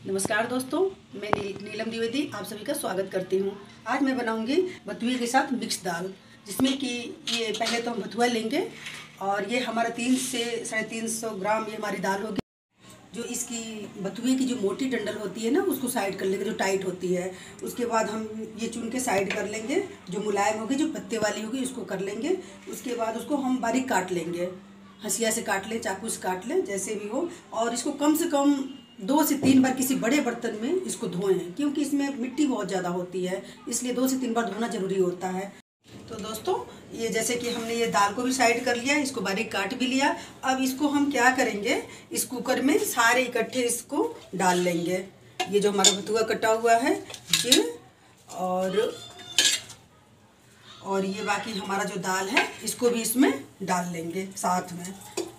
नमस्कार दोस्तों, मैं नीलम द्विवेदी आप सभी का स्वागत करती हूँ। आज मैं बनाऊंगी बथुए के साथ मिक्स दाल, जिसमें कि ये पहले तो हम बथुआ लेंगे और ये हमारा 300 से 350 ग्राम ये हमारी दाल होगी। जो इसकी बथुए की जो मोटी डंडल होती है ना, उसको साइड कर लेंगे, जो टाइट होती है। उसके बाद हम ये चुन के साइड कर लेंगे। जो मुलायम होगी, जो पत्ते वाली होगी, उसको कर लेंगे। उसके बाद उसको हम बारीक काट लेंगे, हंसिया से काट लें, चाकू से काट लें, जैसे भी हो। और इसको कम से कम 2 से 3 बार किसी बड़े बर्तन में इसको धोएं, क्योंकि इसमें मिट्टी बहुत ज़्यादा होती है, इसलिए 2 से 3 बार धोना ज़रूरी होता है। तो दोस्तों, ये जैसे कि हमने ये दाल को भी साइड कर लिया, इसको बारीक काट भी लिया। अब इसको हम क्या करेंगे, इस कुकर में सारे इकट्ठे इसको डाल लेंगे। ये जो हमारा बथुआ कटा हुआ है ये, और ये बाकी हमारा जो दाल है इसको भी इसमें डाल लेंगे साथ में।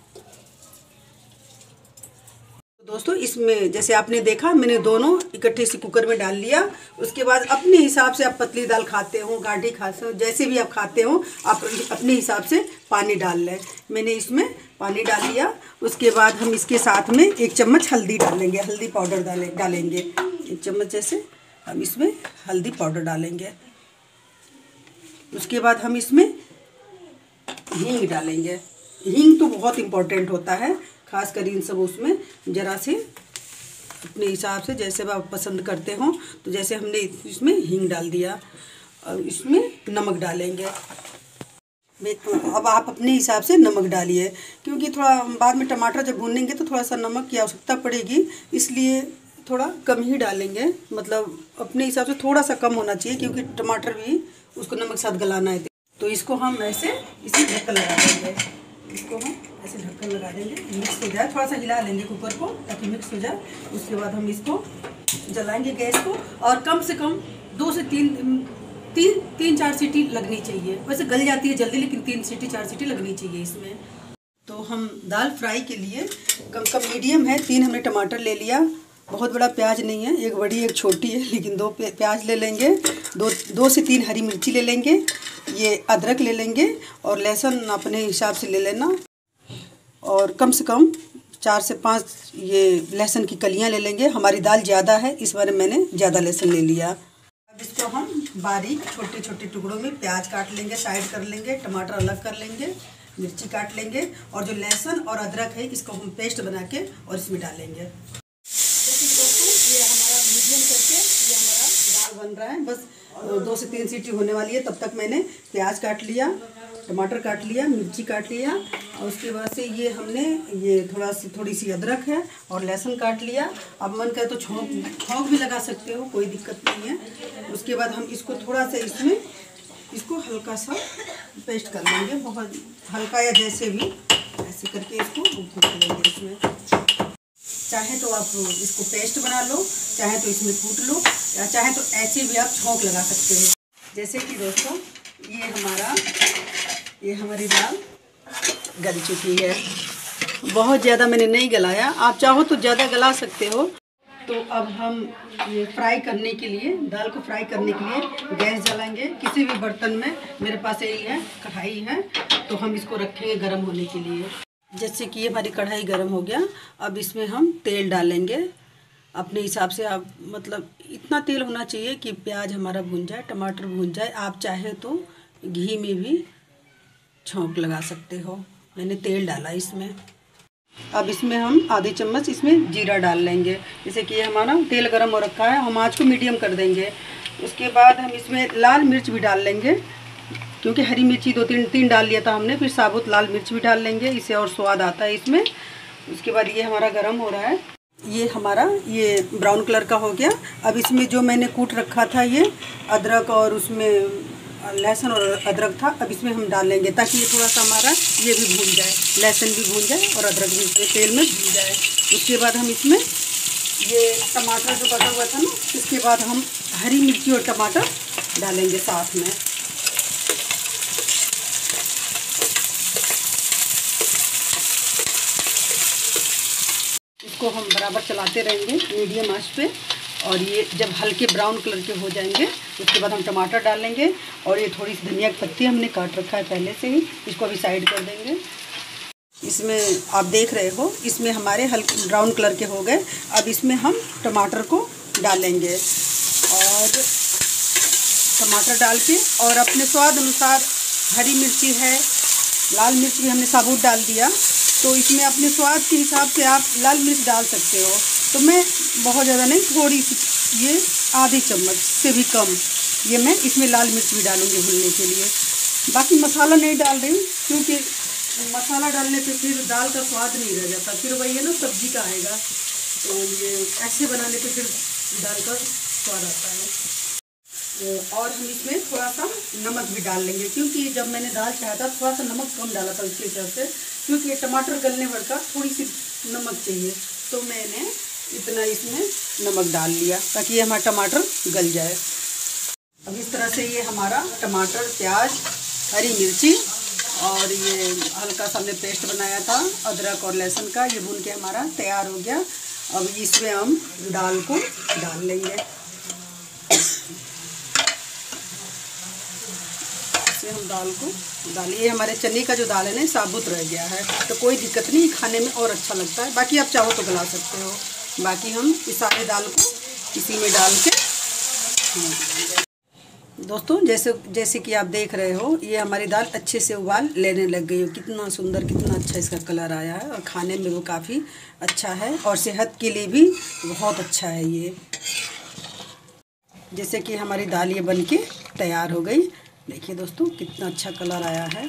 दोस्तों, इसमें जैसे आपने देखा, मैंने दोनों इकट्ठे इसी कुकर में डाल लिया। उसके बाद अपने हिसाब से, आप पतली दाल खाते हो, गाढ़ी खाते हो, जैसे भी आप खाते हो, आप अपने हिसाब से पानी डाल लें। मैंने इसमें पानी डाल लिया। उसके बाद हम इसके साथ में 1 चम्मच हल्दी डालेंगे, हल्दी पाउडर डालेंगे 1 चम्मच जैसे हम इसमें हल्दी पाउडर डालेंगे। उसके बाद हम इसमें हींग डालेंगे। हींग तो बहुत इम्पोर्टेंट होता है, खास कर इन सब उसमें ज़रा से अपने हिसाब से जैसे आप पसंद करते हो। तो जैसे हमने इसमें हींग डाल दिया, और इसमें नमक डालेंगे। अब आप अपने हिसाब से नमक डालिए, क्योंकि थोड़ा बाद में टमाटर जब भूनेंगे तो थोड़ा सा नमक की आवश्यकता पड़ेगी, इसलिए थोड़ा कम ही डालेंगे। मतलब अपने हिसाब से थोड़ा सा कम होना चाहिए, क्योंकि टमाटर भी उसको नमक साथ गलाना है। तो इसको हम ऐसे इसी ढक्कन लगा देंगे। इसको हम ऐसे ढक्कन लगा देंगे, मिक्स हो जाए। थोड़ा सा हिला लेंगे कुकर को ताकि मिक्स हो जाए। उसके बाद हम इसको जलाएंगे गैस को, और कम से कम 2 से 3-4 सीटी लगनी चाहिए। वैसे गल जाती है जल्दी, लेकिन 3 सीटी 4 सीटी लगनी चाहिए इसमें। तो हम दाल फ्राई के लिए कम से कम मीडियम है, 3 हमने टमाटर ले लिया। बहुत बड़ा प्याज नहीं है, एक बड़ी एक छोटी है, लेकिन 2 प्याज ले लेंगे। 2 से 3 हरी मिर्ची ले लेंगे। ये अदरक ले लेंगे, और लहसुन अपने हिसाब से ले लेना। और कम से कम 4 से 5 ये लहसुन की कलियां ले लेंगे। हमारी दाल ज़्यादा है, इस बार मैंने ज़्यादा लहसुन ले लिया। अब इसको हम बारीक छोटे छोटे टुकड़ों में प्याज काट लेंगे, साइड कर लेंगे। टमाटर अलग कर लेंगे, मिर्ची काट लेंगे, और जो लहसुन और अदरक है इसको हम पेस्ट बना के और इसमें डालेंगे। बन रहा है, बस 2 से 3 सीटी होने वाली है। तब तक मैंने प्याज काट लिया, टमाटर काट लिया, मिर्ची काट लिया, और उसके बाद से ये हमने ये थोड़ी सी अदरक है और लहसुन काट लिया। अब मन करे तो छौंक भी लगा सकते हो, कोई दिक्कत नहीं है। उसके बाद हम इसको थोड़ा सा इसको हल्का सा पेस्ट कर लेंगे, बहुत हल्का, या जैसे भी ऐसे करके इसको कूट लेंगे इसमें। चाहे तो आप इसको पेस्ट बना लो, चाहे तो इसमें कूट लो, या चाहे तो ऐसे भी आप छौंक लगा सकते हो। जैसे कि दोस्तों, ये हमारी दाल गल चुकी है। बहुत ज़्यादा मैंने नहीं गलाया, आप चाहो तो ज़्यादा गला सकते हो। तो अब हम ये फ्राई करने के लिए, दाल को फ्राई करने के लिए गैस जलाएंगे। किसी भी बर्तन में, मेरे पास यही है, कढ़ाई है, तो हम इसको रखेंगे गर्म होने के लिए। जैसे कि हमारी कढ़ाई गर्म हो गया, अब इसमें हम तेल डालेंगे अपने हिसाब से। आप मतलब इतना तेल होना चाहिए कि प्याज हमारा भून जाए, टमाटर भून जाए। आप चाहे तो घी में भी छौंक लगा सकते हो। मैंने तेल डाला इसमें। अब इसमें हम आधी चम्मच इसमें जीरा डाल लेंगे। जैसे कि हमारा तेल गर्म हो रखा है, हम आँच को मीडियम कर देंगे। उसके बाद हम इसमें लाल मिर्च भी डाल लेंगे, क्योंकि हरी मिर्ची 2-3 डाल लिया था हमने, फिर साबुत लाल मिर्च भी डाल लेंगे, इससे और स्वाद आता है इसमें। उसके बाद ये हमारा गरम हो रहा है, ये हमारा ये ब्राउन कलर का हो गया। अब इसमें जो मैंने कूट रखा था, ये अदरक और उसमें लहसुन और अदरक था, अब इसमें हम डाल लेंगे, ताकि ये थोड़ा सा हमारा ये भी भून जाए, लहसुन भी भून जाए और अदरक भी इसमें तेल में भून जाए। उसके बाद हम इसमें ये टमाटर जो कटा हुआ था ना, इसके बाद हम हरी मिर्ची और टमाटर डालेंगे साथ में। इसको हम बराबर चलाते रहेंगे मीडियम आंच पे, और ये जब हल्के ब्राउन कलर के हो जाएंगे, उसके बाद हम टमाटर डालेंगे। और ये थोड़ी सी धनिया की पत्ती हमने काट रखा है पहले से ही, इसको अभी साइड कर देंगे। इसमें आप देख रहे हो, इसमें हमारे हल्के ब्राउन कलर के हो गए। अब इसमें हम टमाटर को डालेंगे और टमाटर डाल के और अपने स्वाद अनुसार हरी मिर्ची है, लाल मिर्च भी हमने साबुत डाल दिया, तो इसमें अपने स्वाद के हिसाब से आप लाल मिर्च डाल सकते हो। तो मैं बहुत ज़्यादा नहीं, थोड़ी सी, ये आधी चम्मच से भी कम ये मैं इसमें लाल मिर्च भी डालूँगी भूनने के लिए। बाकी मसाला नहीं डाल रही क्योंकि मसाला डालने पे फिर दाल का स्वाद नहीं रह जाता, फिर वही है ना सब्जी का आएगा। तो ये ऐसे बनाने पे फिर दाल का स्वाद आता है। और हम इसमें थोड़ा सा नमक भी डाल लेंगे, क्योंकि जब मैंने दाल चढ़ाया था थोड़ा सा नमक कम डाला था उसके हिसाब से, क्योंकि टमाटर गलने भर का थोड़ी सी नमक चाहिए, तो मैंने इतना इसमें नमक डाल लिया ताकि ये हमारा टमाटर गल जाए। अब इस तरह से ये हमारा टमाटर, प्याज, हरी मिर्ची और ये हल्का सा हमने पेस्ट बनाया था अदरक और लहसुन का, ये भून के हमारा तैयार हो गया। अब इसमें हम दाल को डाल लेंगे। इसमें हम दाल को डालिए। हमारे चने का जो दाल है ना साबुत रह गया है, तो कोई दिक्कत नहीं, खाने में और अच्छा लगता है। बाकी आप चाहो तो गला सकते हो। बाकी हम इस सारे दाल को इसी में डाल के दोस्तों जैसे कि आप देख रहे हो, ये हमारी दाल अच्छे से उबाल लेने लग गई हो। कितना सुंदर, कितना अच्छा इसका कलर आया है और खाने में वो काफ़ी अच्छा है और सेहत के लिए भी बहुत अच्छा है ये। जैसे कि हमारी दाल ये बन के तैयार हो गई। देखिए दोस्तों कितना अच्छा कलर आया है।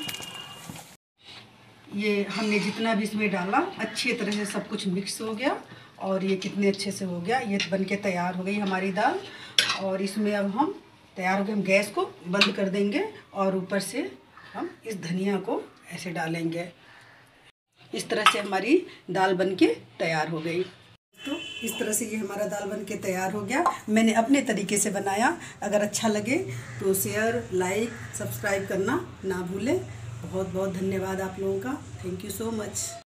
ये हमने जितना भी इसमें डाला अच्छी तरह से सब कुछ मिक्स हो गया और ये कितने अच्छे से हो गया। ये बन के तैयार हो गई हमारी दाल और इसमें अब हम तैयार हो गए। हम गैस को बंद कर देंगे और ऊपर से हम इस धनिया को ऐसे डालेंगे। इस तरह से हमारी दाल बन के तैयार हो गई। तो इस तरह से ये हमारा दाल बन के तैयार हो गया। मैंने अपने तरीके से बनाया। अगर अच्छा लगे तो शेयर, लाइक, सब्सक्राइब करना ना भूलें। बहुत बहुत धन्यवाद आप लोगों का। Thank you so much.